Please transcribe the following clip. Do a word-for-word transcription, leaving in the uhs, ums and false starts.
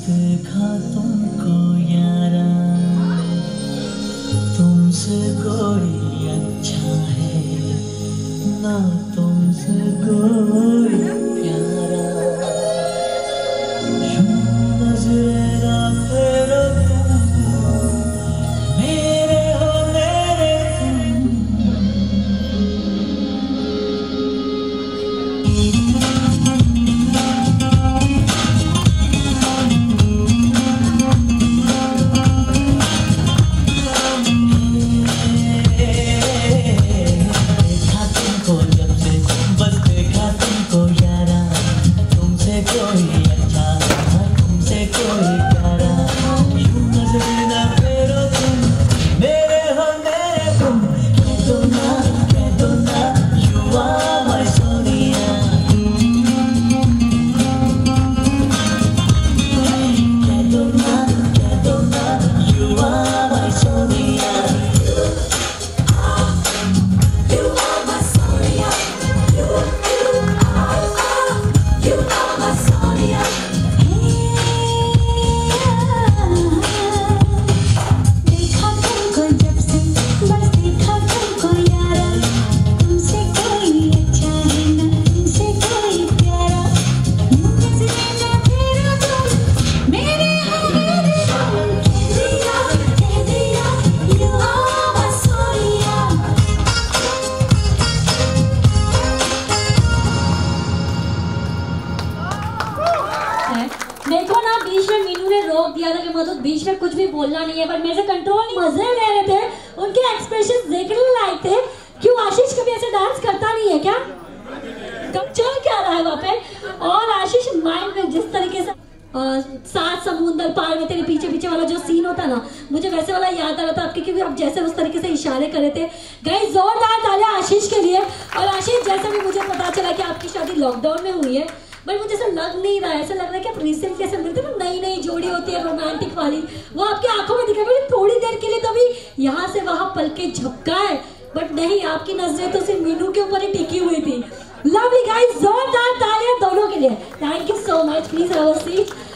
देखा तुमको यारा, तुमसे कोई अच्छा है ना, तुमसे कोई प्यारा। यूं नजरें ना फेरो तुम, मेरे हो मेरे बीच में कुछ भी बोलना नहीं है, पर मेरे से कंट्रोल नहीं, मजे ले रहे थे, उनके एक्सप्रेशन देखने लायक थे। क्यों आशीष कभी ऐसे डांस करता नहीं है क्या? कब चल क्या रहा है वहाँ पे? और आशीष माइंड में जिस तरीके से सात समुंदर पार में तेरे पीछे पीछे वाला जो सीन होता ना, मुझे वैसे वाला याद आ रहा था आपके, क्योंकि आप जैसे उस तरीके से इशारे कर रहे थे। गाइस जोरदार तालियां आशीष के लिए। और आशीष, जैसे भी मुझे पता चला कि आपकी शादी लॉकडाउन में हुई है, बट मुझे ऐसा लग नहीं रहा है, ऐसा लग रहा है कि आप रिसेंटली ऐसे मिलते ना, नई नई जोड़ी होती है रोमांटिक वाली, वो आपकी आंखों में दिखा। मैंने थोड़ी देर के लिए तो भी यहाँ से वहाँ पलके झपका है, बट नहीं, आपकी नजरें तो सिर्फ मीनू के ऊपर ही टिकी हुई थी। लवली गाइस, जोरदार तालियां दोनों के लिए। Thank you so much. Please have a seat.